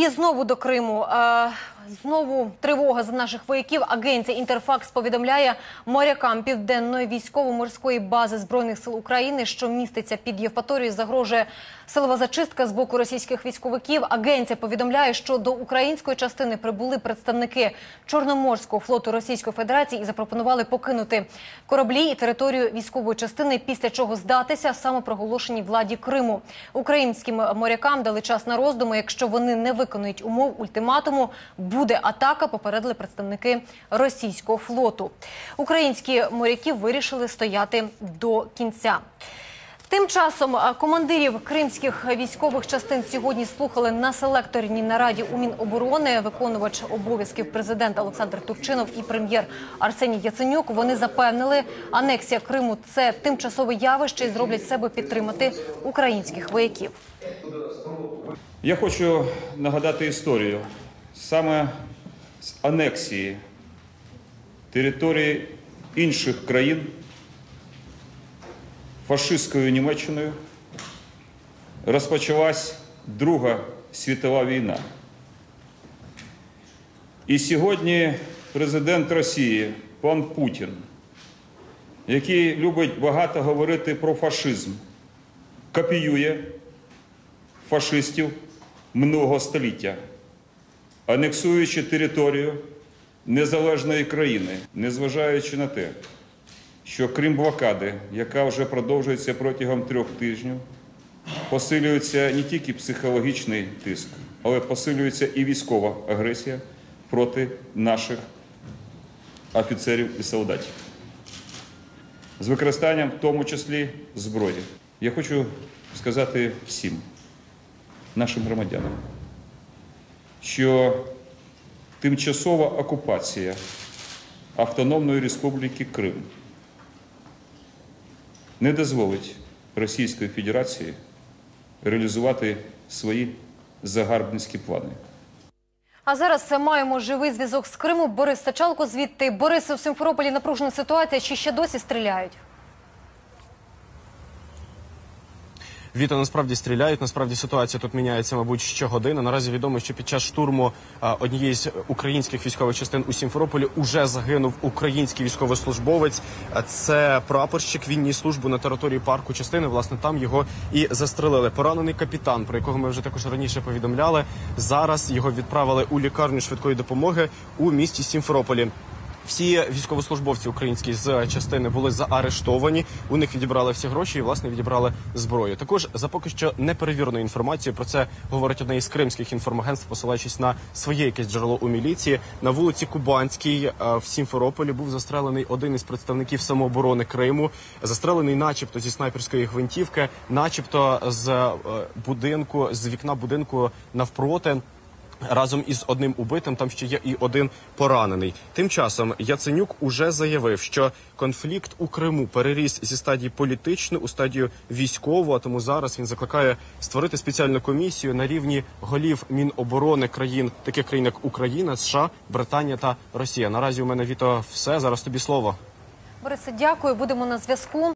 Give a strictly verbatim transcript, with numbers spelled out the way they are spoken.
І знову до Криму. Знову тривога за наших вояків. Агенція «Інтерфакс» повідомляє морякам Південної військово-морської бази Збройних сил України, що міститься під Євпаторією, загрожує силова зачистка з боку російських військовиків. Агенція повідомляє, що до української частини прибули представники Чорноморського флоту Російської Федерації і запропонували покинути кораблі і територію військової частини, після чого здатися самопроголошеній владі Криму. Українським морякам дали час на роздуми. Якщо вони не виконують умов ультиматуму, буде атака, попередили представники російського флоту. Українські моряки вирішили стояти до кінця. Тим часом командирів кримських військових частин сьогодні слухали на селекторній нараді у Міноборони. Виконувач обов'язків президента Олександр Турчинов і прем'єр Арсеній Яценюк. Вони запевнили, анексія Криму – це тимчасове явище і зроблять себе підтримати українських вояків. Я хочу нагадати історію. Саме з анексії території інших країн фашистською Німеччиною розпочалась Друга світова війна. І сьогодні президент Росії, пан Путін, який любить багато говорити про фашизм, копіює фашистів минулого століття, анексуючи територію незалежної країни, незважаючи на те, що крім блокади, яка вже продовжується протягом трьох тижнів, посилюється не тільки психологічний тиск, але посилюється і військова агресія проти наших офіцерів і солдатів. З використанням, в тому числі, зброї. Я хочу сказати всім нашим громадянам, що тимчасова окупація Автономної Республіки Крим не дозволить Російської Федерації реалізувати свої загарбницькі плани. А зараз маємо живий зв'язок з Криму. Борис Сачалко звідти. Борис, у Сімферополі напружена ситуація, чи ще досі стріляють? Віта, насправді стріляють, насправді ситуація тут міняється, мабуть, щогодини. Наразі відомо, що під час штурму а, однієї з українських військових частин у Сімферополі уже загинув український військовослужбовець. Це прапорщик, він ніс службу на території парку частини, власне, там його і застрелили. Поранений капітан, про якого ми вже також раніше повідомляли, зараз його відправили у лікарню швидкої допомоги у місті Сімферополі. Всі військовослужбовці українські з частини були заарештовані, у них відібрали всі гроші і, власне, відібрали зброю. Також, за поки що неперевіреною інформацією, про це говорить одне із кримських інформагентств, посилаючись на своє якесь джерело у міліції, на вулиці Кубанській в Сімферополі був застрелений один із представників самооборони Криму, застрелений начебто зі снайперської гвинтівки, начебто з будинку, з вікна будинку навпроти. Разом із одним убитим там ще є і один поранений. Тим часом Яценюк уже заявив, що конфлікт у Криму переріс зі стадії політичної у стадію військову, а тому зараз він закликає створити спеціальну комісію на рівні голів Міноборони країн, таких країн як Україна, США, Британія та Росія. Наразі у мене, Віто, все. Зараз тобі слово. Борисе, дякую. Будемо на зв'язку.